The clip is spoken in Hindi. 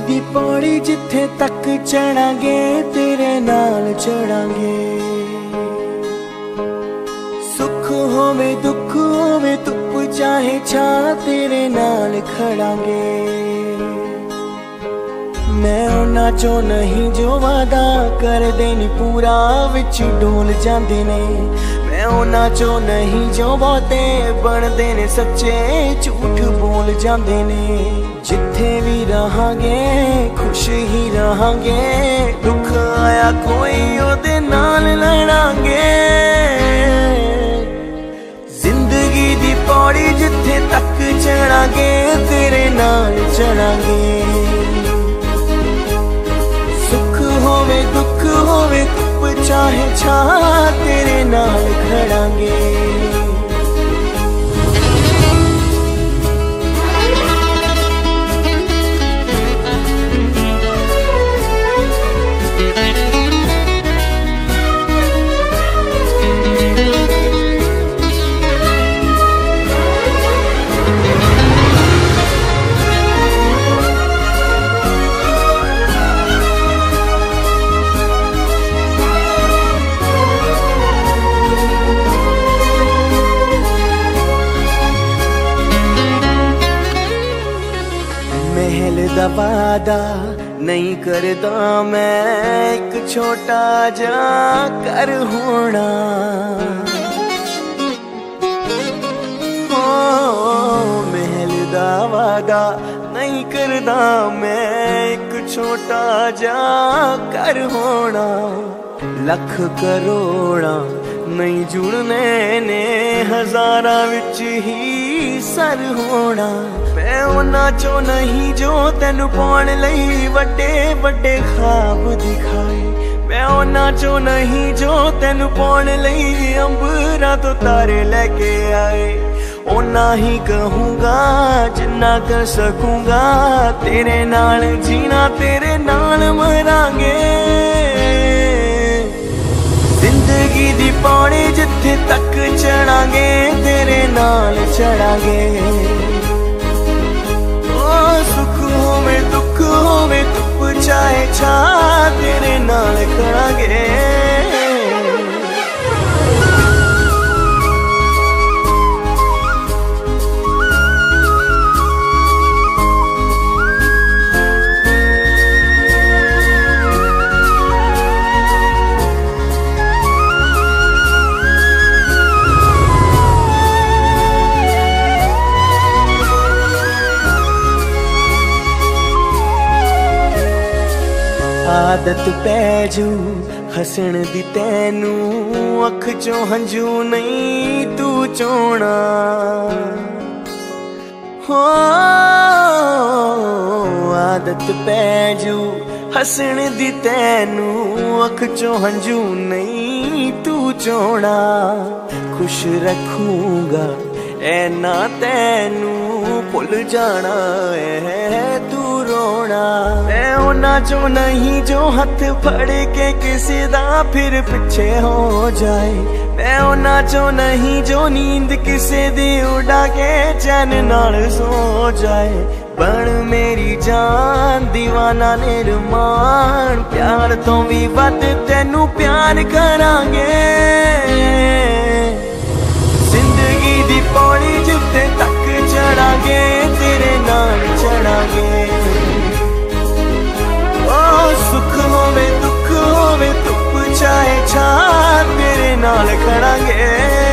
दी पौड़ी जिथे तक चढ़ांगे तेरे नाल चढ़ांगे। सुख होवे दुख होवे धुप चाहे छा तेरे नाल खड़ांगे। मैं उन्हां चों नहीं जो वादा करदे नी पूरा विच डोल जांदे ने। मैं उन्हां चों नहीं जो बहुते बनदे ने सच्चे झूठ बोल जांदे ने। जिथे भी रहांगे खुश ही रहांगे, दुख आया कोई ओदे नाल लड़ांगे। जिंदगी दी पौड़ी जिथे तक चढ़ांगे तेरे नाल चढ़ांगे। होवे दुख होवे धुप चाहे छा तेरे नाल खड़ांगे। महल दा वादा नहीं करदा मैं, एक छोटा जा कर होना। महल दा वादा नहीं करदा मैं, एक छोटा जा कर होना। लख करोड़ा नहीं जुड़ने ने, हजारां विच ही सर होना। मैं उन्हां चों नहीं जो तैनू पाउण लई वड्डे वड्डे ख्वाब दिखाए। मैं उन्हां चों नहीं जो तैनू पाउण लई अंबरां तो तारे लेके आए। उन्ना ही कहूँगा जिन्ना कर सकूँगा, तेरे नाल जीना तेरे नाल मरांगे। जिंदगी दी पौड़ी जिथे तक चढ़ांगे तेरे नाल चढ़ांगे। ओ सुख होवे दुख होवे धुप चाहे छा तेरे नाल खड़ांगे। आदत पैजू हसन दी तैनू, अख चों हंजू नहीं तू चोना। हो आदत पैजू हसन दी तैनू, अख चों हंजू नहीं तू चोना। खुश रखूंगा ऐ ना तैनू, भुल जाना है तू रोना। मैं उन्हां चों नहीं जो हथ फड़ के किसी दा फिर पीछे हो जाए। मैं उन्हां चों नहीं जो नींद किसी दी उड़ा के चैन नाल सो जाए। बन मेरी जान दीवाना निर्माण, प्यार तो भी वध तैनू प्यार करांगे। जिंदगी दी पौड़ी जिथे तक चढ़ांगे तेरे नाल चढ़ांगे। ओ सुख होवे दुख होवे धुप चाहे छा तेरे नाल खड़ांगे।